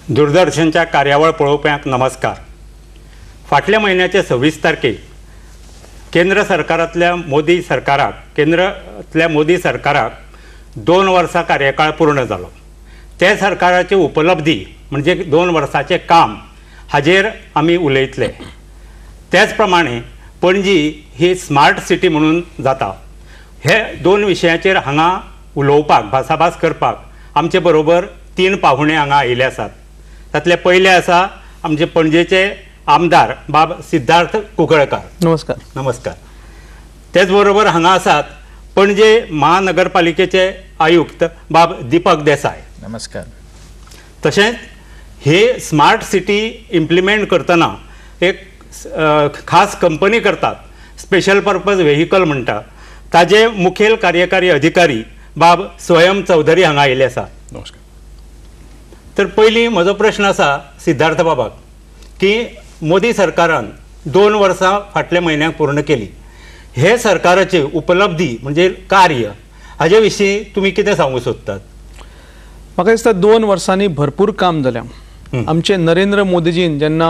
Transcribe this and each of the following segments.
दूरदर्शनच्या कार्यावळ पळोवप्यांक नमस्कार। फाटल्या म्हयन्याचे 26 तारखेक केंद्र सरकारांतल्या मोदी सरकाराक 2 वर्सां कार्यकाळ पूर्ण जालो। त्या सरकाराची उपलब्धी म्हणजे 2 वर्सांचे काम हाजेर आमी उलयतले। त्याच प्रमाणे पणजी ही स्मार्ट सिटी म्हणून जाता। हे 2 विशयांचेर हांगा उलोवपाक भासाभास करपाक आमचे बरोबर 3 पाहुणे हांगा आयिल्ले आसात। तातले पयले आसा आमचे पणजेचे आमदार बाब सिद्धार्थ कुंकळकार। नमस्कार। नमस्कार। त्याच बरोबर हांगा आसात पणजे महानगरपालिकेचे आयुक्त बाब दीपक देसाय। नमस्कार। तशेंच हे स्मार्ट सिटी इम्प्लिमेंट करतना एक खास कंपनी करतात, स्पेशल पर्पज व्हेहिकल म्हणटा, ताजे मुखेल कार्यकारी अधिकारी बाब स्वयं चौधरी हांगा आयिल्ले आसा। नमस्कार। तर पयलीं म्हजो प्रश्न आसा सिद्धार्थ बाबाक की मोदी सरकारान 2 वर्सां फाटल्या म्हयन्याक पूर्ण केली। हे सरकाराची उपलब्धी म्हणजे कार्य हाजे विशीं तुमी कितें सांगूंक सोदतात? म्हाका दिसता 2 वर्सांनी भरपूर काम जालें। आमचे नरेंद्र मोदीजीन जेन्ना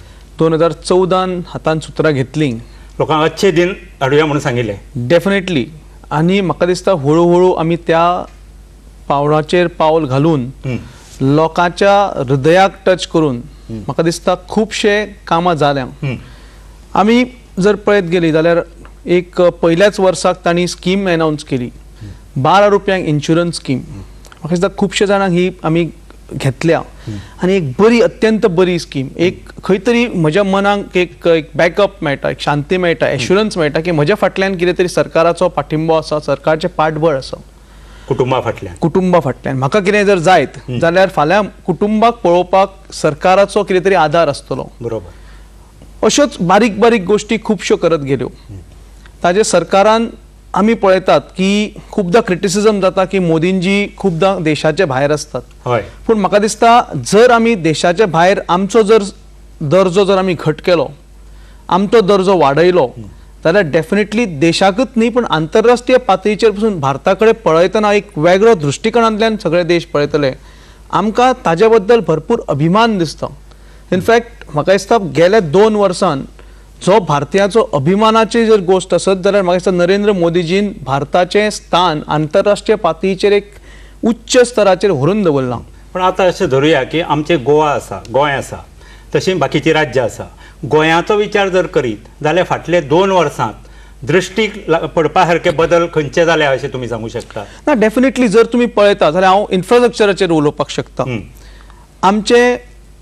2014 हातान सुत्रां घेतली, लोकांक अच्छे दिन हाडुया म्हणून सांगिल्लें। डेफिनेटली। आनी म्हाका दिसता हळू आमी त्या पावलाचेर पावल घालून लोकांच्या हृदयाक टच करून म्हाका दिसता खूबशे कामां जाल्या। आमी जर पळयत गेली जाल्यार एक पयल्याच वर्साक तांणी स्कीम अनाउन्स केली, 12 रुपयांक इन्शुरन्स स्कीम। म्हाका दिसता खुबशे जाणांक ही आमी घेतल्या आनी एक बरी अत्यंत बरी स्कीम। एक खंय तरी म्हज्या मनाक एक बॅकअप मेळटा, एक शांती मेळटा, एश्युरन्स मेळटा की म्हज्या फाटल्यान कितें तरी सरकाराचो पाठिंबो आसा, सरकारचें पाठबळ आसा कुटुंबा फाटल्यान। म्हाका कितें जर जायत जाल्यार फाल्यां कुटुंबाक पळोवपाक सरकाराचो कितें तरी आदार आसतलो। बरोबर। अश्योच बारीक बारीक गोष्टी खुबश्यो करत गेल्यो। ताजे सरकारान आमी पळयतात की खूबदां क्रिटिसिजम जाता की मोदींजी खूबदां देशाचे भायर असतात। पूण म्हाका दिसता जर आमी देशाचे भायर आमचो जर दर्जो जर आमी घट केलो, आमचो दर्जो वाडयलो, जाल्यार डेफिनेटली देशाकूच न्ही पण आंतरराष्ट्रीय पातळीचेर पासून भारता कडेन पळयतना एक वेगळो दृश्टिकोनांतल्यान सगळे देश पळयतले। आमकां ताजे बद्दल भरपूर अभिमान दिसता। इनफॅक्ट म्हाका दिसता गेल्या 2 वर्सांत जो भारतीयाचो अभिमानाची जर गोष्ट आसत जाल्यार म्हाका दिसता नरेंद्र मोदीजीन भारताचें स्थान आंतरराष्ट्रीय पातळीचेर एक उच्च स्तराचेर व्हरून दवरलां। पण आता अशें धरुया की आमचे गोंय आसा तशी बाकीची राज्यां आसा। गोंयाचो विचार जर करीत जाल्यार फाटले 2 वर्सांत दृश्टीक पडपा सारके बदल खंयचे जाले अशें तुमी सांगूं शकता? ना, डेफिनेटली जर तुमी पळयता जाल्यार हांव इन्फ्रास्ट्रक्चराचेर उलोवपाक शकता। आमचे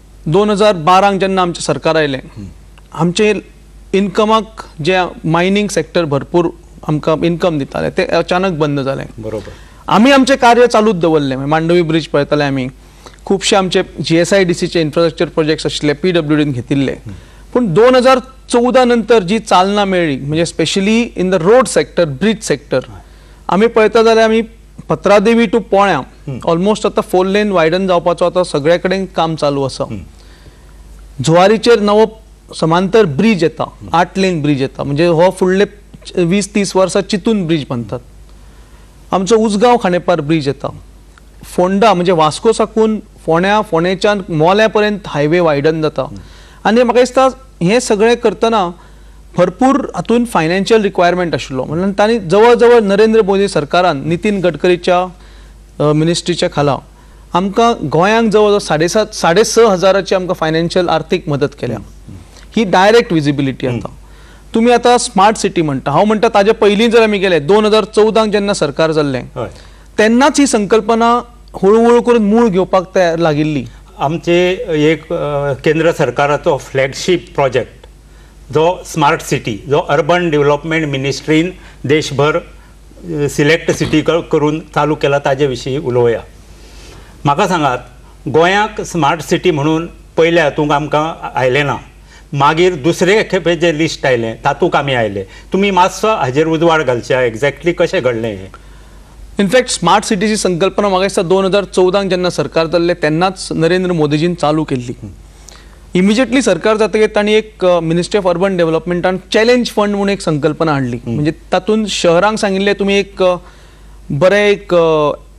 2012 जेन्ना आमचें सरकार आयलें, आमचे इन्कमाक जे मायनिंग सेक्टर भरपूर आमकां इन्कम दिताले ते अचानक बंद जालें। बरोबर। आमी आमचे कार्य चालूच दवरलें। मांडवी ब्रिज पळयताले आमी, खुबशे आमचे GSIDCचे इन्फ्रास्ट्रक्चर प्रोजेक्ट्स आशिल्ले PWDन घेतिल्ले। पूण 2014 नंतर जी चालना मेळ्ळी म्हणजे specially in the road sector, bridge sector, आमी पळयता जाल्यार आमी पत्रादेवी टू पोळ्या ऑलमोस्ट आता 4 लेन वायडन जावपाचो आता सगळे कडेन काम चालू आसा। जुवारीचेर नवो समांतर ब्रिज येता, 8 लेन ब्रिज येता, म्हणजे हो फुडले 20-30 वर्सां चितून ब्रिज बांदतात। आमचो उजगांव खांडेपार ब्रिज येता, फोंडा म्हणजे वास्को साकून फोंडेच्यान मोल्या पर्यंत हायवे वायडन जाता। आनी म्हाका दिसता हे सगळे करतना भरपूर हातून फायनान्शियल रिक्वायरमेंट आशिल्लो। म्हणून तांणी जवळ जवळ नरेंद्र मोदी सरकारान नितीन गडकरीच्या मिनिस्ट्रीच्या खाला आमकां गोंयांक जवळ जवळ 6,500 हजाराची आमकां फायनान्शियल आर्थीक मदत केल्या। ही डायरेक्ट विजिबिलिटी आता। तुम्ही आता स्मार्ट सिटी म्हणटा, हांव म्हणटा ताजे पयलीं जर आमी गेले 2014 जेन्ना सरकार जाल्लें तेन्नाच ही संकल्पना हळू करून मूळ घेवपाक तयार लागिल्ली। आमचे एक केंद्र सरकाराचो फ्लॅगशीप प्रोजेक्ट जो स्मार्ट सिटी, जो अर्बन डेव्हलपमेंट मिनिस्ट्रीन देशभर सिलेक्ट सिटी करून चालू केला, ताजे विशीं उलोवया। म्हाका सांगात, गोंयाक स्मार्ट सिटी म्हणून पयल्या हातूंक आमकां आयलें ना, मागीर दुसरे खेपे जे लिस्ट आयलें तातूंत आमी आयले। तुमी मातसो हाजेर उजवाड घालचे, एक्झॅक्टली कशें घडलें हें? इनफॅक्ट स्मार्ट सिटीची संकल्पना म्हाका दिसता 2014 जेन्ना सरकार जाल्लें तेन्नाच नरेंद्र मोदीजीन चालू केल्ली। इमिजिएटली सरकार जातकीर तांणी एक मिनिस्ट्री ऑफ अर्बन डेव्हलपमेंटान चॅलेंज फंड म्हणून एक संकल्पना हाडली। म्हणजे तातूंत शहरांक सांगिल्लें तुमी एक बरें एक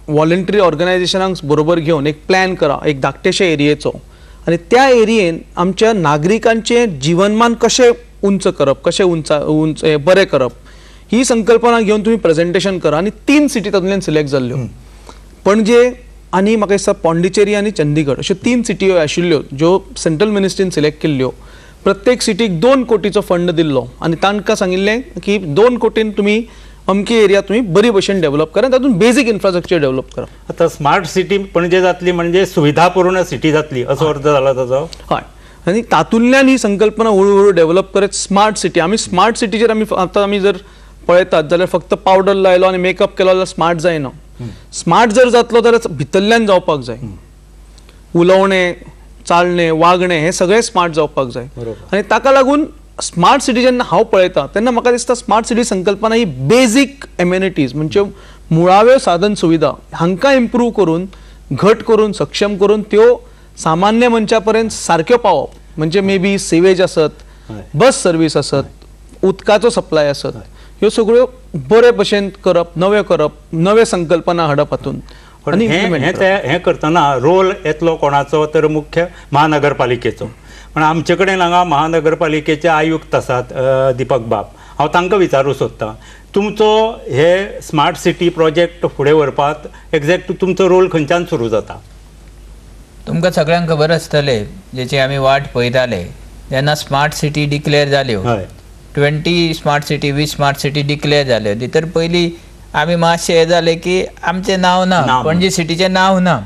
व्हॉलंटरी ऑर्गनायझेशनांक बरोबर घेवन एक प्लॅन करा एक धाकटेशा एरियेचो आणि त्या एरियेन आमच्या नागरिकांचे जीवनमान कशें उंच करप कशें उंच बरें करप ही संकल्पना घेवन तुम्ही प्रेझेंटेशन करा आणि 3 सिटी तातूंतल्यान सिलेक्ट जाल्ल्यो पणजे आनी म्हाका दिसता पॉंडिचेरी आनी चंदीगड अश्यो 3 सिटी आशिल्ल्यो ज्यो सेंट्रल मिनिस्ट्रीन सिलेक्ट केल्ल्यो प्रत्येक सिटीक 2 कोटीचो फंड दिल्लो आनी तांकां सांगिल्लें की 2 कोटीन तुमी अमकी एरिया तुम्ही बरी भशेन डेव्हलप करा तातूंत बेसिक इन्फ्रास्ट्रक्चर डेव्हलप करा. आता स्मार्ट सिटी पणजे जातली म्हणजे सुविधापूर्ण सिटी जातली असो अर्थ जाला ताचो. हय आनी तातूंतल्यान ही संकल्पना हळूहळू डेव्हलप करत स्मार्ट सिटी आमी स्मार्ट सिटीचेर आमी जर पळयतात जाल्यार फक्त पावडर लायलो आनी मेकअप केलो जाल्यार स्मार्ट जायना. स्मार्ट जर जातलो जाल्यार भितरल्यान जावपाक जाय. उलोवणें चालणें वागणें हे सगळें स्मार्ट जावपाक जाय आनी ताका लागून स्मार्ट सिटी जेन्ना हांव पळयता तेन्ना म्हाका दिसता स्मार्ट सिटी संकल्पना ही बेसिक एम्युनिटीज म्हणजे मुळाव्यो साधन सुविधा हांकां इम्प्रूव करून घट करून सक्षम करून त्यो सामान्य मनशा पर्यंत सारक्यो पावप म्हणजे मे बी सेवेज आसत बस सर्वीस आसत उदकाचो सप्लाय आसत ह्यो सगळ्यो बरे भशेन करप नवे संकल्पना हाडप हातूंत आनी हे करतना रोल येतलो कोणाचो तर मुख्य महानगरपालिकेचो. पण आमचे कडेन हांगा महानगरपालिकेचे आयुक्त आसात दीपक बाब हांव तांकां विचारूं सोदतां तुमचो हे स्मार्ट सिटी प्रोजेक्ट फुडें व्हरपाक एक्झॅक्ट तुमचो रोल खंयच्यान सुरू जाता. तुमकां सगळ्यांक खबर आसतले जेची आमी वाट पळयताले जेन्ना स्मार्ट सिटी डिक्लेअर जाल्यो 20 smart city 20 smart city declare जाल्यो भितर पयलीं आमी मातशे हे जाले की आमचें नांव ना पणजी सिटीचें नांव ना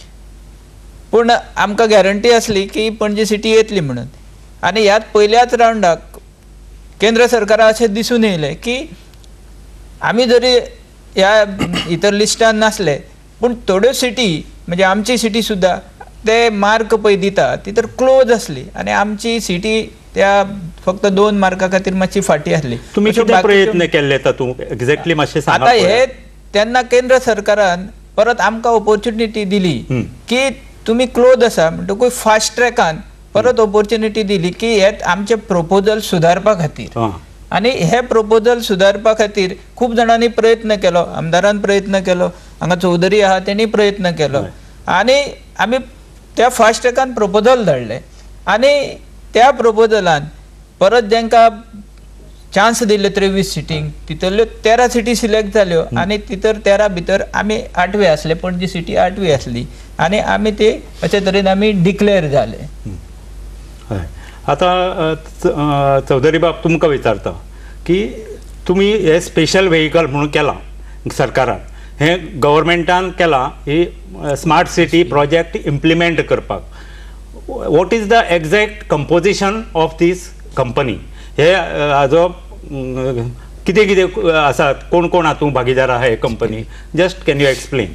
पूण आमकां गॅरंटी आसली की पणजी सिटी येतली म्हणून आनी ह्यात पयल्याच रावंडाक केंद्र सरकारा अशें दिसून येयलें की आमी जरी ह्या इतर लिस्टान नासले पूण थोड्यो सिटी म्हणजे आमची सिटी सुद्दां ते मार्क पळय दिता ती तर क्लोज आसली आनी आमची सिटी त्या फक्त 2 मार्का खातीर मातशी फाटी आसली. तुमी कितें प्रयत्न केल्ले तातूंत एक्झॅक्टली मातशें सांगात. आतां हे तेन्ना केंद्र सरकारान परत आमकां ऑपॉर्च्युनिटी दिली की तुम्ही क्लोज आसा म्हणटकूच फास्ट ट्रॅकान परत ऑपॉर्च्युनिटी दिली की हे आमचे प्रपोजल सुदारपा खातीर आनी हे प्रपोजल सुदारपा खातीर खूब जाणांनी प्रयत्न केलो आमदारान प्रयत्न केलो हांगा चौधरी आहा तेणी प्रयत्न केलो आनी आमी त्या फास्ट ट्रॅकान प्रपोजल धाडले आनी त्या प्रपोजलान परत जेंकां चान्स दिल्ले 23 सिटींक तितल्यो 13 सिटी सिलेक्ट जाल्यो आनी तितर 13 भितर आमी 8वे आसले पणजी सिटी 8वी आसली आनी आमी ते अशे तरेन आमी डिक्लेअर जाले. आता चौधरी बाब तुमकां विचारता की तुमी हे स्पेशल व्हेहिकल म्हणून केला सरकारान हे गव्हर्मेंटान केला ही स्मार्ट सिटी प्रोजेक्ट इम्प्लिमेंट करपाक. What is the exact composition of this company हे हाजो कितें कितें आसात कोण कोण हातूंत भागीदार आहा हे company just can you explain.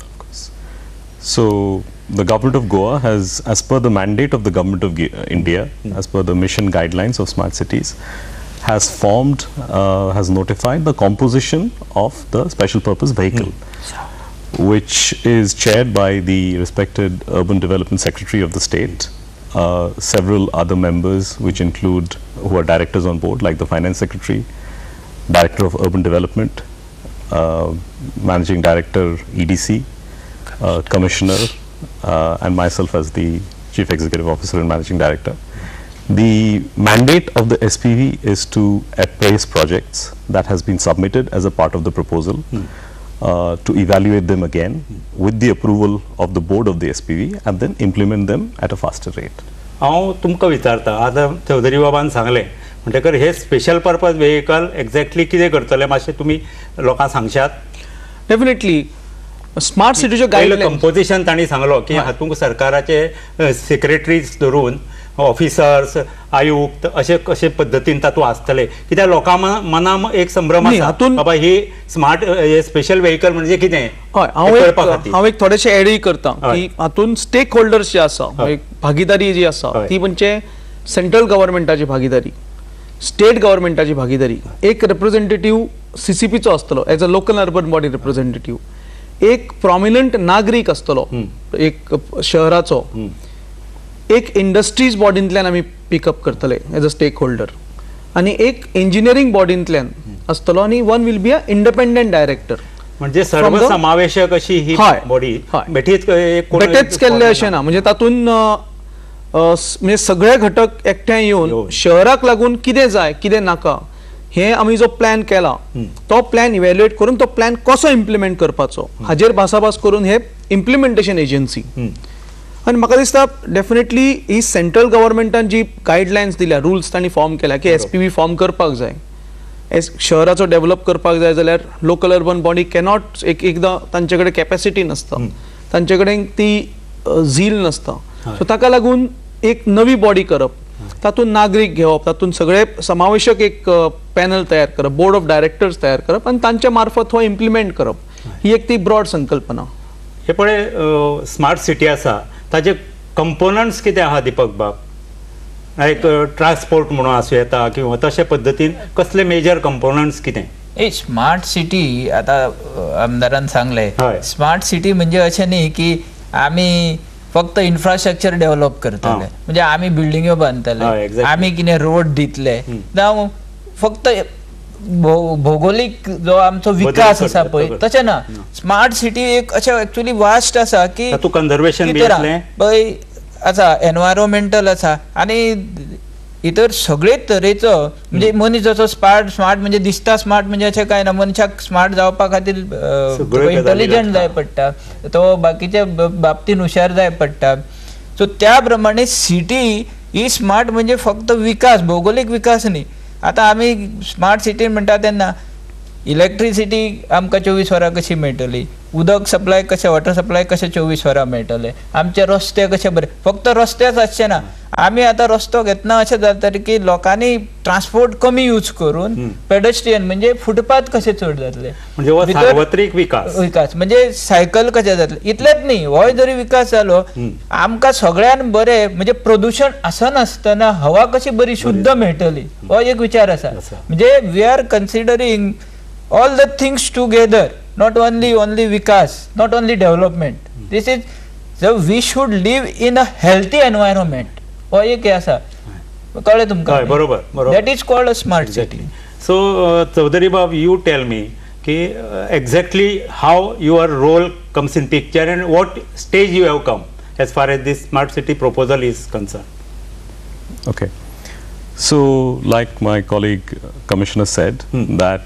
So the government of Goa has, as per the mandate of the government of India, as per the mission guidelines of smart cities, has formed, has notified the composition of the special purpose vehicle, which is chaired by the respected Urban Development Secretary of the state, several other members which include who are directors on board like the Finance Secretary, Director of Urban Development, Managing Director EDC, Commissioner and myself as the Chief Executive Officer and Managing Director. The mandate of the SPV is to appraise projects that has been submitted as a part of the proposal to evaluate them again with the approval of the board of the SPV and then implement them at a faster rate. हांव तुमकां विचारता आतां चौधरी बाबान सांगलें म्हणटकर हे special purpose vehicle exactly कितें करतले मातशें तुमी लोकांक सांगशात. डेफिनेटली स्मार्ट सिटीचे गायडलायन्स कंपोजिशन तांणी सांगलो की हातूंत सरकाराचे सेक्रेटरीज धरून ऑफिसर्स आयुक्त अशे कशे पद्दतीन तातूंत आसतले कित्याक लोकां मनां एक संभ्रम आसा बाबा ही स्मार्ट स्पेशल व्हेहिकल म्हणजे कितें. हांव एक थोडेशे एडय करता की हातूंत स्टेक होल्डर्स जे आसा भागीदारी जी आसा ती म्हणजे सेंट्रल गव्हर्मेंटाची भागीदारी स्टेट गव्हर्मेंटाची भागीदारी एक रिप्रेझेंटेटिव्ह CCPचो आसतलो as a local urban body representative एक प्रॉमिनंट नागरीक आसतलो एक शहराचो एक इंडस्ट्रीज बॉडींतल्यान आमी पिकअप करतले एज अ स्टेक होल्डर आनी एक इंजिनियरींग बॉडींतल्यान आसतलो आनी one will be a independent director म्हणजे सर्वसमावेशक अशी ही बॉडी बेठीच केल्ले अशें ना, म्हणजे तातूंत म्हणजे सगळे घटक एकठांय येवन शहराक लागून कितें जाय कितें नाका हे आमी जो प्लॅन केला तो प्लॅन इव्हॅल्युएट करून तो प्लॅन कसो इम्प्लिमेंट करपाचो हाजेर भासाभास करून हे इम्प्लिमेंटेशन एजन्सी. आनी म्हाका दिसता डेफिनेटली ही सेंट्रल गव्हर्मेंटान जी गायडलायन्स दिल्या, रुल्स तांणी फॉर्म केल्या की SPV फॉर्म करपाक जाय, शहराचो डेव्हलप करपाक जाय जाल्यार लोकल अर्बन बॉडी कॅनॉट एकदां तांचे कडेन कॅपॅसिटी नसता, तांचे कडेन ती झील नसता. सो ताका लागून एक नवी बॉडी करप, तातूंत नागरीक घेवप, तातूंत सगळे समावेशक एक पॅनल तयार करप, बोर्ड ऑफ डायरेक्टर्स तयार करप आनी तांच्या मार्फत हो इम्प्लिमेंट करप, ही एक ती ब्रॉड संकल्पना. हे पळय स्मार्ट सिटी आसा ताचे कंपोनंट्स कितें आहा दीपक बाब? लायक ट्रान्सपोर्ट म्हणून आसूं येता किंवा तशे पद्दतीन कसले मेजर कंपोनंट्स कितें? स्मार्ट सिटी आता आमदारान सांगले स्मार्ट सिटी म्हणजे अशें न्ही की आमी फक्त इन्फ्रास्ट्रक्चर डेव्हलप करतले, म्हणजे आमी बिल्डिंग्यो बांदतले, आमी कितें रोड दितले, जावं फक्त भौगोलिक जो आमचो विकास आसा पळय तशें ना. स्मार्ट सिटी एक अशें एक्चुअली वास्ट आसा की कन्झर्वेशन पळय आसा, एनवायरमेंटल आसा आनी इतर सगळे तरेचो म्हणजे मनीस जसो स्मार्ट म्हणजे दिसता स्मार्ट म्हणजे अशें काय ना, मनशाक स्मार्ट जावपा खातीर इंटेलिजंट जाय पडटा, तो बाकीच्या बाबतीन हुशार जाय पडटा. सो त्या प्रमाणे सिटी ही स्मार्ट म्हणजे फक्त विकास, भौगोलिक विकास न्ही. आता आमी स्मार्ट सिटी म्हणटा तेन्ना इलेक्ट्रिसिटी आमकां 24 वरां कशी मेळटली, उदक सप्लाय कशें, वॉटर सप्लाय कशें 24 वरां मेळटले, आमचे रस्ते कशे बरे, फक्त रस्तेच आसचे ना. आमी आतां रस्तो घेतना अशें जाता की लोकांनी ट्रान्सपोर्ट कमी यूज करून पेडेस्ट्रियन म्हणजे फुटपाथ कशे चड जातले, म्हणजे सार्वत्रिक विकास म्हणजे सायकल कशें जातले. इतलेच न्ही, हो जरी विकास जालो आमकां सगळ्यान बरे म्हणजे प्रदूषण आसनासतना हवा कशी बरी शुद्ध मेळटली हो एक विचार आसा. म्हणजे we are considering all the things together, not only vikas, not only development. This is so we should live in a healthy environment. हो एक आसा, कळ्ळें तुमकां? बरोबर. That is called a smart city. So Chaudhary Bab, you tell me ki exactly how your role comes in picture and what stage you have come as far as this smart city proposal is concerned. Okay. So, like my colleague Commissioner said, that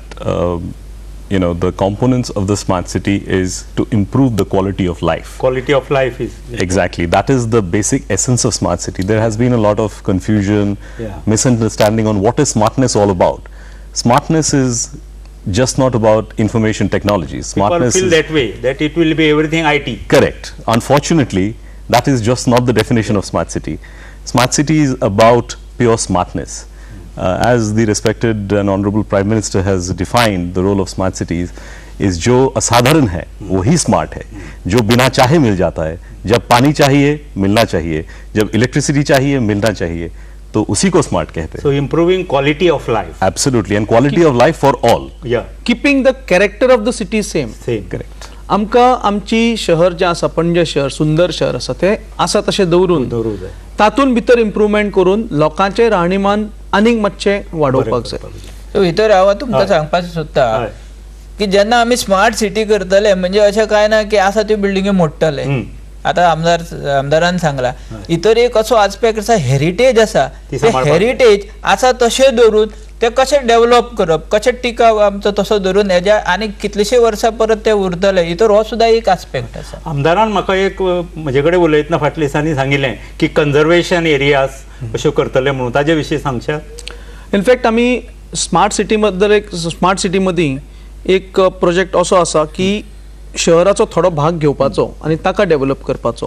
the components of the smart city is to improve the quality of life. Quality of life is exactly, that is the basic essence of smart city. There has been a lot of confusion, misunderstanding on what is smartness all about. Smartness is just not about information technology. Smartness people feel that way, that it will be everything IT. Correct. Unfortunately, that is just not the definition of smart city. Smart city is about pure smartness. As the respected and honorable Prime Minister has defined the role of smart cities, is जो असाधारण है वही smart है, जो बिना चाहे mill जाता है. जब पानी चाहिए मिलना चाहिए, जब इलेक्ट्रिसिटी चाहिए मिलना चाहिए, तो उसी को स्मार्ट कहते हैं. So improving quality of life. Absolutely, and quality of life for all. Yeah. Keeping the character of the city same. Correct. आमकां आमची शहर जे आसा, पणजे शहर सुंदर शहर आसा ते आसा तशें दवरून तातूंत भितर इम्प्रुवमेंट करून लोकांचे राहणीमान आनीक मातशें वाडोवपाक जाय. सो भितर हांव तुमकां सांगपाचें सोदता की जेन्ना आमी स्मार्ट सिटी करतले म्हणजे अशें काय ना की आसा त्यो बिल्डिंग्यो मोडटले. आता आमदारान सांगला इतर एक असो आस्पेक्ट आसा, हेरिटेज आसा, हेरिटेज आसा तशें धरून ते कशें डेव्हलप करप, कशें टिकाव आमचो तसो धरून हेज्या आनी कितलीशीं वर्सां परत ते उरतले, इतर हो सुद्धा एक आस्पेक्ट आसा. आमदारान म्हाका एक म्हजे कडेन उलयतना फाटल्या दिसांनी सांगिल्लें की कन्झर्वेशन एरियाज अश्यो करतले म्हणून, ताजे विशीं सांगशात? इनफॅक्ट आमी स्मार्ट सिटी बद्दल स्मार्ट सिटी मदीं एक प्रोजेक्ट असो आसा की शहराचो थोडो भाग घेवपाचो आनी ताका डेव्हलप करपाचो.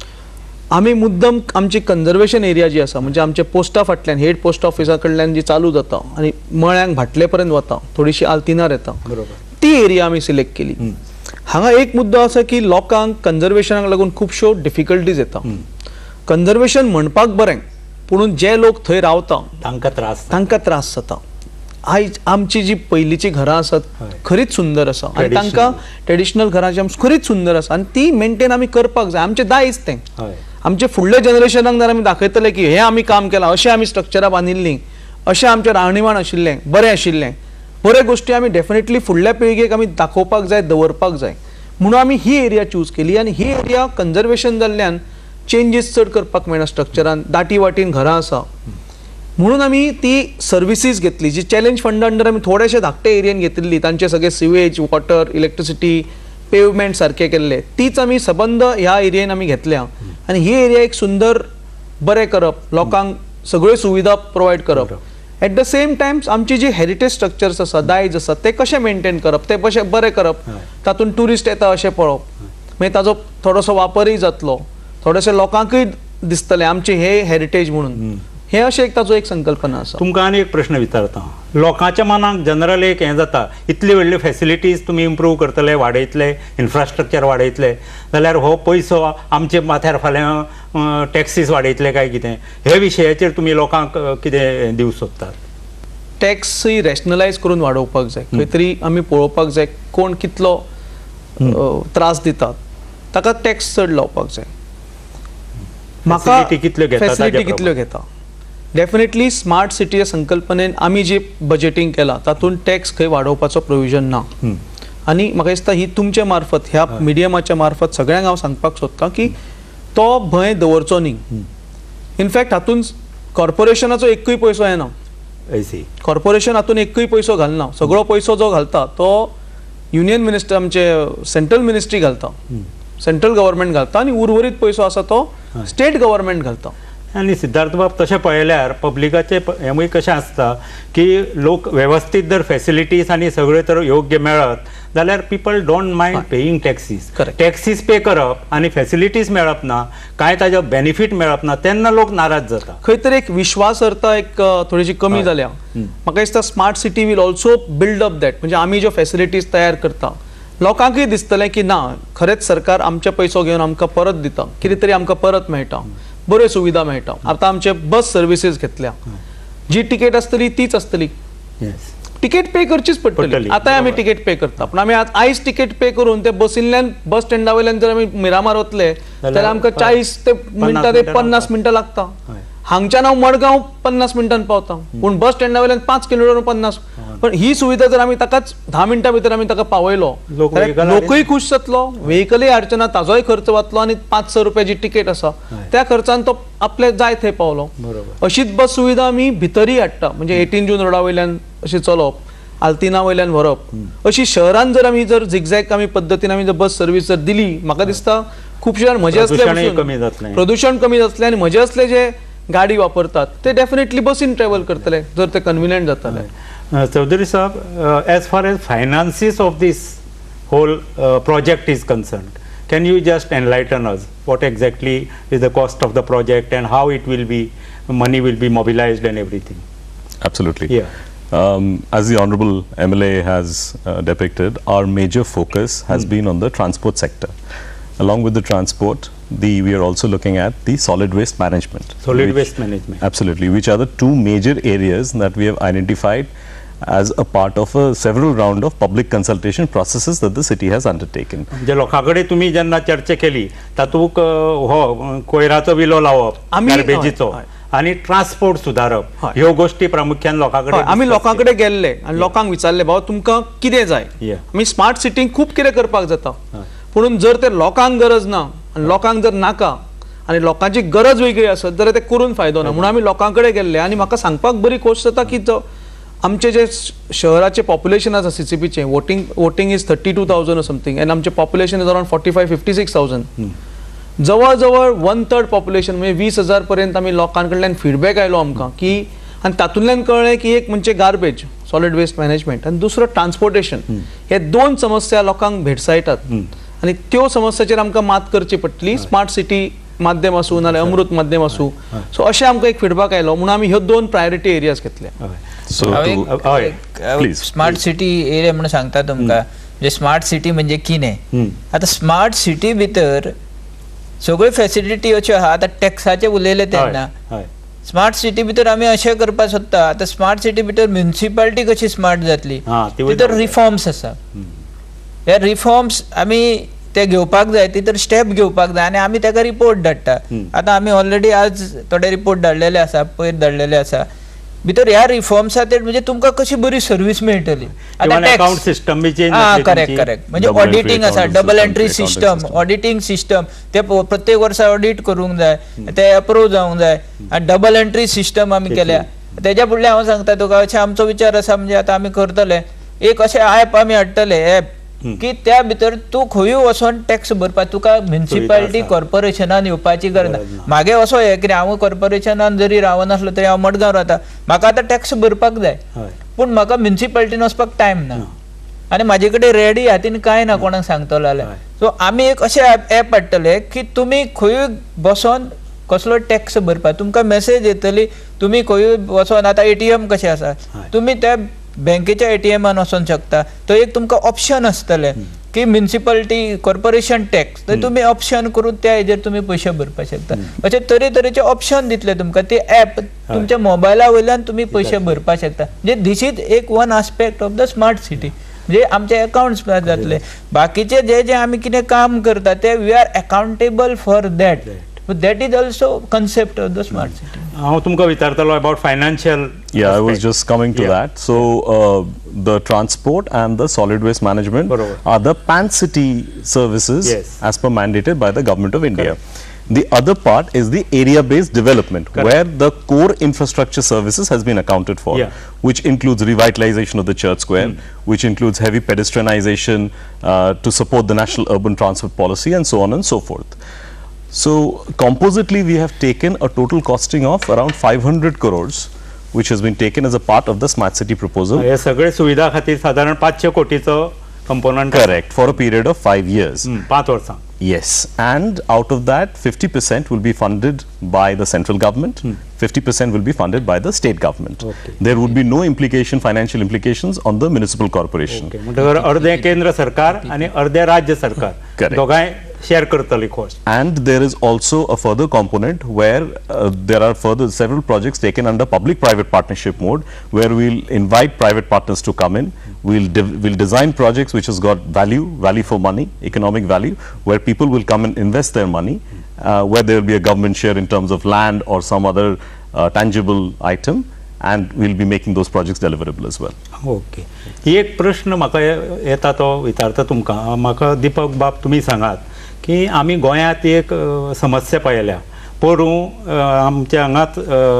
आमी मुद्दम आमची कन्झर्वेशन एरिया जी आसा, म्हणजे आमचे पोस्टा फाटल्यान हेड पोस्ट ऑफिसा कडल्यान जी चालू जाता आनी मळ्यांक भाटले पर्यंत वता, थोडीशी आल्तिनार येता, ती एरिया आमी सिलेक्ट केली. हांगा एक मुद्दो आसा की लोकांक कन्झर्वेशनाक लागून खुबश्यो डिफिकल्टीज येता. कन्झर्वेशन म्हणपाक बरें, पूण जे लोक थंय रावता तांकां त्रास जाता. आयज आमची जी पयलींची घरां आसात खरीच सुंदर आसा आनी तांकां ट्रेडिशनल घरां जी खरीच सुंदर आसा आनी ती मेंटेन आमी करपाक जाय. आमचें दायज तें. आमचे फुडल्या जनरेशनाक जर आमी दाखयतले की हें आमी काम केलां, अशें आमी स्ट्रक्चरां बांदिल्लीं, अशें आमचें राहणीमान आशिल्लें, बरें आशिल्लें, बऱ्या गोष्टी आमी डेफिनेटली फुडल्या पिळगेक आमी दाखोवपाक जाय, दवरपाक जाय म्हणून आमी ही एरिया चूज केली आनी ही एरिया कन्जर्वेशन जाल्ल्यान चेंजीस चड करपाक मेळना स्ट्रक्चरान, दाटी वाटेन घरां आसा म्हणून आमी ती सर्विसीस घेतली जी चॅलेंज फंडा अंडर आमी थोडेशे धाकटे एरियेन घेतिल्ली, तांचे सगळे सिवेज, वॉटर, इलेक्ट्रिसिटी, पेवमेंट सारखे केल्ले, तीच आमी सबंद ह्या एरियेन आमी घेतल्या आनी ही एरिया एक सुंदर बरें करप, लोकांक सगळ्यो सुविधा प्रोवायड करप. एट द सेम टायम आमची जी हेरिटेज स्ट्रक्चर्स आसा, दायज आसा, ते कशे मेंटेन करप, ते कशे बरें करप, तातूंत टुरिस्ट येता अशें पळोवप, मागीर ताजो थोडोसो वापरय जातलो, थोडेशे लोकांकूय दिसतले आमचे हे हेरिटेज म्हणून, हे अशें एक ताजो एक संकल्पना आसा. तुमकां आनी एक प्रश्न विचारता. लोकांच्या मनाक जनरल एक हें जाता, इतली व्हडली फॅसिलिटीज तुमी इम्प्रूव करतले, वाडयतले, इन्फ्रास्ट्रक्चर वाडयतले जाल्यार हो पयसो आमचे माथ्यार फाल्यां टॅक्सीस वाडयतले काय कितें, हे विशयाचेर तुमी लोकांक कितें दिवंक सोदतात? टॅक्सय रॅशनलायज करून वाडोवपाक जाय, खंय तरी आमी पळोवपाक जाय कोण कितलो त्रास दितात, ताका टॅक्स चड लावपाक जाय. म्हाका फॅसिलिटी कितल्यो घेता. डेफिनेटली स्मार्ट सिटी संकल्पनेन आमी जे बजेटिंग केला तातूंत टॅक्स खंय वाडोवपाचो प्रोविजन ना आनी म्हाका दिसता ही तुमच्या मार्फत ह्या मिडियमाच्या मार्फत सगळ्यांक हांव सांगपाक सोदतां की तो भंय दवरचो न्ही. इनफॅक्ट हातूंत कॉर्पोरेशनाचो एकूय पयसो येना, कॉर्पोरेशन हातूंत एकूय पयसो घालना, सगळो पयसो जो घालता तो युनियन मिनिस्टर आमचे सेंट्रल मिनिस्ट्री घालता, सेंट्रल गव्हर्मेंट घालता आनी उर्वरीत पयसो आसा तो स्टेट गव्हर्मेंट घालता. आनी सिद्धार्थ बाब तशें पळयल्यार पब्लिकाचे हेंवूय कशें आसता की लोक वेवस्थीत जर फॅसिलिटीज आनी सगळे तर योग्य मेळत जाल्यार people don't mind paying taxes. Taxes pay करप आनी फॅसिलिटीज मेळप ना, कांय ताजो बेनिफीट मेळप ना, तेन्ना लोक नाराज जाता. खंय तरी एक विश्वासार्हता एक थोडीशी कमी जाल्या. म्हाका दिसता smart city will also build up that, म्हणजे आमी ज्यो फॅसिलिटीज तयार करता लोकांकूय दिसतलें की ना खरेंच सरकार आमचे पयसो घेवन आमकां परत दिता, कितें तरी आमकां परत मेळटा, बऱ्यो सुविधा मेळटा. आतां आमचे बस सर्विसीस घेतल्या, जी तिकेट आसतली तीच आसतली, तिकेट पे करचीच पडटली. आतां आमी तिकेट पे करता, पूण आमी आयज तिकेट पे करून ते बसींतल्यान बस स्टँडा वयल्यान जर आमी मिरामार वतले जाल्यार आमकां 40 ते मिनटां ते 50 मिनटां लागता. हांगच्यान हांव मडगांव 50 मिनटांनी पावता, पूण बस स्टँडा वयल्यान 5 किलोमीटर 50. पण ही सुविधा जर आमी ताकाच 10 मिनटां भितर आमी ताका पावयलो लोकूय खुश जातलो, व्हेकलय हाडचो ना, ताजोय खर्च वतलो आनी 500 रुपया जी तिकेट आसा त्या खर्चान तो आपले जाय थंय पावलो. अशीच बस सुविधा आमी भितरय हाडटा, म्हणजे 18 जून रोडा वयल्यान अशें चलप, आल्तिना वयल्यान व्हरप, अशी शहरान जर आमी जर झिगझॅग आमी पद्दतीन आमी जर बस सर्वीस जर दिली, म्हाका दिसता खुबशे मजे असले प्रदूषण कमी जातलें आनी मजे असले जे गाडी वापरतात ते डेफिनेटली बसीन ट्रॅव्हल करतले जर ते कन्विनियंट जातले. Chaudhary Sahab, as far as finances of this whole project is concerned, can you just enlighten us what exactly is the cost of the project and how it will be, money will be mobilized and everything? Absolutely. Yeah. As the Honorable MLA has depicted, our major focus has been on the transport sector. Along with the transport, we are also looking at the solid waste management. Solid waste management. Absolutely, which are the two major areas that we have identified as a part of a several round of public consultation processes that the city has undertaken. जे लोकांकडे तुम्ही जेन्ना चर्चा केली तातूंत हो कोयराचो विलो लावप, गार्बेजीचो आणि ट्रान्सपोर्ट सुधारप, ह्यो गोष्टी प्रामुख्यान लोकांकडे आमी लोकांकडे गेल्ले आणि लोकांक विचारले बाबा तुमकां कितें जाय. आमी स्मार्ट सिटींक खूब कितें करपाक जाता, पूण जर ते लोकांक गरज ना आनी लोकांक जर नाका आनी लोकांची गरज वेगळी आसत जाल्यार ते करून फायदो ना. म्हणून आमी लोकांकडे गेल्ले आनी म्हाका सांगपाक बरी खोस जाता की आमचे जे शहराचे पॉप्युलेशन आसा CCPचे वोटिंग इज 32,000 समथिंग एंड आमचे पॉप्युलेशन इज अराउंड 45-56,000. जवळ जवळ 1/3 पॉप्युलेशन म्हणजे 20,000 पर्यंत आमी लोकांकडल्यान फीडबॅक आयलो आमकां की, आनी तातूंतल्यान कळ्ळें की एक म्हणजे गार्बेज सॉलिड वेस्ट मॅनेजमेंट आनी दुसरो ट्रान्सपोर्टेशन, हे दोन समस्या लोकांक भेडसायतात आनी त्यो समस्याचेर आमकां मात करची पडटली. स्मार्ट सिटी माध्यम आसूं नाल्यार अमृत माध्यम आसूं, सो अशें आमकां एक फीडबॅक आयलो म्हणून आमी ह्यो 2 प्रायोरिटी एरियाज घेतल्या. स्मार्ट सिटी एरिया म्हणून सांगता तुमकां, म्हणजे स्मार्ट सिटी म्हणजे कितें. आता स्मार्ट सिटी भितर सगळ्यो फॅसिलिटी अश्यो आहा. आता टॅक्साचे उलयले तेन्ना स्मार्ट सिटी भितर आमी अशें करपाक सोदता, आता स्मार्ट सिटी भितर म्युनिसिपालिटी कशी स्मार्ट जातली, तितर रिफॉर्म्स आसा. हे रिफॉर्म्स आमी ते घेवपाक जाय, तितर स्टेप घेवपाक जाय आनी आमी ताका रिपोर्ट धाडटा. आतां आमी ऑलरेडी आज थोडे रिपोर्ट धाडलेले आसा, पयर धाडलेले आसा भितर ह्या रिफॉर्म्सा म्हणजे तुमकां कशी बरी सर्व्हिस मेळटली. अकाउंट सिस्टम बी चेंज करेक्ट म्हणजे ऑडिटिंग आसा, double entry system, auditing system ते प्रत्येक वर्सा ऑडिट करूंक जाय, ते अप्रूव जावंक जाय, आनी डबल एंट्री सिस्टम आमी केल्या. तेज्या फुडलें हांव सांगता तुका अशें आमचो विचार आसा, म्हणजे आतां आमी करतले एक अशें ऍप आमी हाडटले ऍप की त्या भितर तूं खंयूय वचोन टॅक्स भरपा, तुका म्युनिसिपालिटी कॉर्पोरेशनान येवपाची गरज ना. मागे असो हे कितें हांव कॉर्पोरेशनान जरी रावनासलो तरी हांव मडगांव रावता, म्हाका आतां टॅक्स भरपाक जाय पूण म्हाका म्युनिसिपालिटीन वचपाक टायम ना आनी म्हाजे कडेन रेडी हातीन कांय ना कोणाक सांगतलो जाल्यार. सो आमी एक अशें ऍप हाडटले की तुमी खंयूय बसोन कसलो टॅक्स भरपा, तुमकां मेसेज येतली, तुमी खंयूय वचोन आतां ATM कशें आसा, तुमी त्या बँकेच्या ATMान वचोंक शकता. तो एक तुमकां ऑप्शन आसतले की म्युनिसिपालिटी कॉर्पोरेशन टॅक्स, तर तुमी ऑप्शन करून त्या हेजेर तुमी पयशे भरपाक शकता. अशे तरेतरेचे ऑप्शन दितले तुमकां, ते ऍप तुमच्या मोबायला वयल्यान तुमी पयशे भरपाक शकता. म्हणजे धीस इज एक one aspect of the smart city. म्हणजे आमचे अकाउंट्स जातले, बाकीचे जे जे आमी कितें काम करता ते we are accountable for that. That is also concept of the smart city. हांव तुमकां विचारतलो about financial. Yeah, I was just coming to that. So the transport and the solid waste management are the pan-city services as per mandated by the government of India. The other part is the area-based development, where the core infrastructure services has been accounted for, which includes revitalization of the Church Square, which includes heavy pedestrianization to support the national urban transport policy, and so on and so forth. So compositely we have taken a total costing of around 500 crores, which has been taken as a part of the smart city proposal. हे सगळे सुविधा खातीर साधारण 500 कोटीचो component. Correct, for a period of 5 years. 5 वर्सां. Yes, and out of that 50% will be funded by the central government, 50% will be funded by the state government. There would be no financial implications on the municipal corporation. म्हणजे अर्धे केंद्र सरकार आणि अर्धे राज्य सरकार दोगांय share करतली cost. And there is also a further component where there are several projects taken under public-private partnership mode, where we'll invite private partners to come in. We'll design projects which has got value for money, economic value, where people will come and invest their money, where there will be a government share in terms of land or some other tangible item, and we'll be making those projects deliverable as well. Okay. एक प्रश्न म्हाका येता तो विचारता तुमकां. म्हाका दीपक बाब तुमी सांगात की आमी गोंयांत एक समस्या पळयल्या. पोरूं आमच्या हांगाच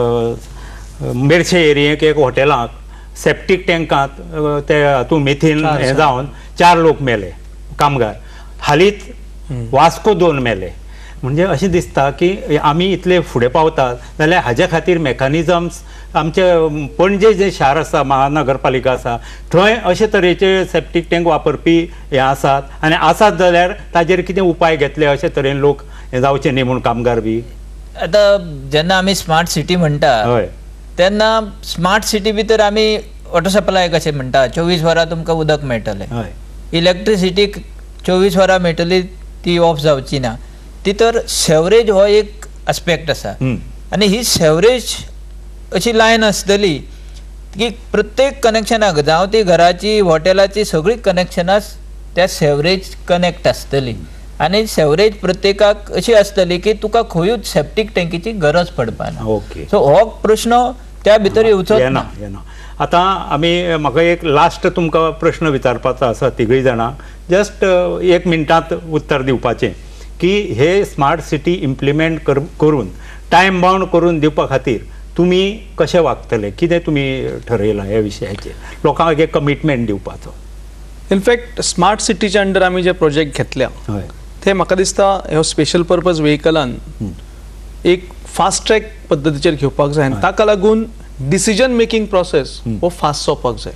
मेर्शे एरियेक एक हॉटेलाक सेप्टीक टँकांत ते हातूंत मिथीन हें जावन 4 लोक मेले, कामगार. हालींच वास्को 2 मेले. म्हणजे अशें दिसता की आमी इतले फुडें पावतात जाल्यार हाज्या खातीर मेकानिजम्स आमचे पणजे जे शार आसा, महानगरपालिका आसा, थंय अशे तरेचे सेप्टीक टँक वापरपी हे आसात, आनी आसात जाल्यार ताजेर कितें उपाय घेतले अशे तरेन लोक हे जावचे न्ही म्हणून कामगार बी. आतां जेन्ना आमी स्मार्ट सिटी म्हणटा तेन्ना स्मार्ट सिटी भितर आमी वॉटर सप्लाय कशें म्हणटा, 24 वरां तुमकां उदक मेळटलें, इलेक्ट्रिसिटी 24 वरां मेळटली, ती ऑफ जावची ना. ती तर सेवरेज हो एक आस्पेक्ट आसा, आनी ही सेवरेज अशी लायन आसतली की प्रत्येक कनेक्शनाक, जावं ती घराची, हॉटेलाची, सगळी कनेक्शनां त्या सेवरेज कनेक्ट आसतली. आनी सेवरेज प्रत्येकाक अशी आसतली की तुका खंयूच सेप्टीक टँकीची गरज पडपाना. ओके. सो हो प्रश्न त्या भितर येवचो ना. आतां आमी म्हाका एक लास्ट तुमकां प्रश्न विचारपाचो आसा तिगूय जाणांक. जस्ट 1 मिनटांत उत्तर दिवपाचें की हे स्मार्ट सिटी इम्प्लिमेंट करून टायम बाउंड करून दिवपा खातीर तुमी कशें वागतले, कितें तुमी ठरयलां ह्या विशयाचेर, लोकांक एक कमिटमेंट दिवपाचो? इनफॅक्ट स्मार्ट सिटीच्या अंडर आमी जे प्रोजेक्ट घेतल्या ते म्हाका दिसता ह्यो स्पेशल पर्पज व्हेकलान एक फास्ट ट्रॅक पद्दतीचेर घेवपाक जाय, आनी ताका लागून डिसिजन मेकिंग प्रोसेस हो फास्ट जावपाक जाय.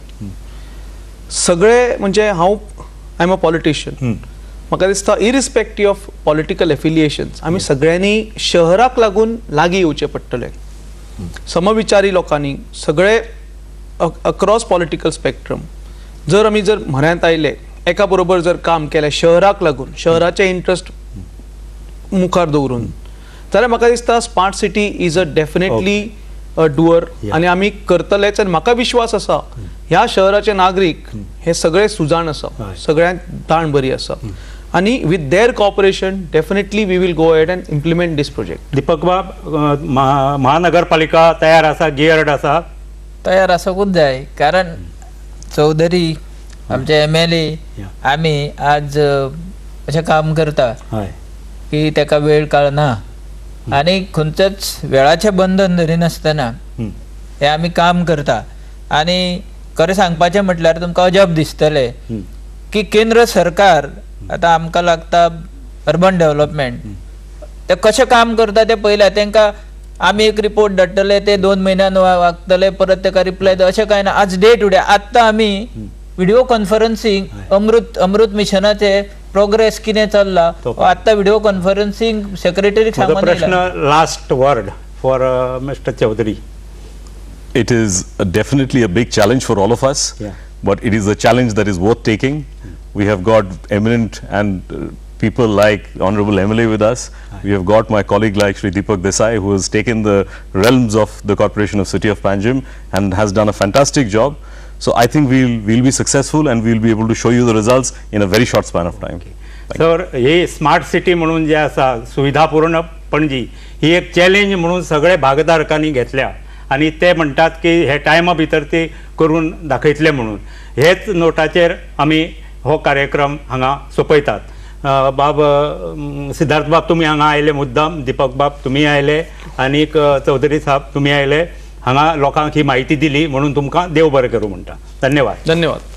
सगळे म्हणजे हांव आय एम अ पॉलिटिशियन, म्हाका दिसता इरिस्पेक्टीव ऑफ पॉलिटिकल एफिलिएशन्स आमी सगळ्यांनी शहराक लागून लागीं येवचें पडटलें. समविचारी लोकांनी सगळे अक्रॉस पॉलिटिकल स्पेक्ट्रम जर आमी जर म्हऱ्यांत आयले, एका बरोबर जर काम केलें शहराक लागून, शहराचे इंट्रस्ट मुखार दवरून, जाल्यार म्हाका दिसता smart city is a definitely a doer, आनी आमी करतलेच. आनी म्हाका विश्वास आसा ह्या शहराचे नागरीक हे सगळे सुजाण आसा, सगळ्यांक दाण बरी आसा, आणि with their cooperation definitely we will go ahead and implement this project. Deepak बाब, महानगरपालिका तयार आसा, गियर्ड आसा? तयार आसूंकूच जाय, कारण चौधरी आमचे MLA आमी आज अशें काम करता हय की तेका वेळ काळ ना आनी खंयचेच वेळाचें बंधन धरिनासतना हे आमी काम करता. आनी खरें सांगपाचें म्हटल्यार तुमकां अजब दिसतलें की केंद्र सरकार आतां आमकां लागता अर्बन डेव्हलपमेंट, ते कशें काम करता ते पयल्या. तांकां आमी एक रिपोर्ट धाडटले, ते 2 म्हयन्यान वागतले, परत ताका रिप्लाय अशें कांय ना. आज डे टू डे आत्तां आमी व्हिडिओ कॉन्फरन्सींग अमृत मिशनाचे प्रोग्रेस कितें चल्ला आत्तां व्हिडिओ कॉन्फरन्सींग सेक्रेटरीक म्हजो सांगून प्रश्न last word for mister Chaudhary. It is definitely a big challenge for all of us, but it is a challenge that is worth taking. We have got eminent and people like Honorable MLA with us. We have got my colleague like Shri Deepak Desai, who has taken the realms of the Corporation of City of Panjim and has done a fantastic job. So I think we'll be successful and we'll be able to show you the results in a very short span of time. Sir ही smart city म्हणून जे आसा सुविधापूर्ण पणजी ही एक challenge म्हणून सगळे भागधारकांनी घेतल्या आणि ते म्हणतात की हे टायमा भितर ते करून दाखयतले म्हणून. हेच नोटाचेर आमी हो कार्यक्रम हांगा सोंपयतात. बाब सिद्धार्थ बाब तुमी हांगा आयले मुद्दाम, दीपक बाब तुमी आयले आनीक चौधरी साहब तुमी आयले हांगा लोकांक ही माहिती दिली म्हणून तुमकां देव बरें करूं म्हणटा. धन्यवाद. धन्यवाद.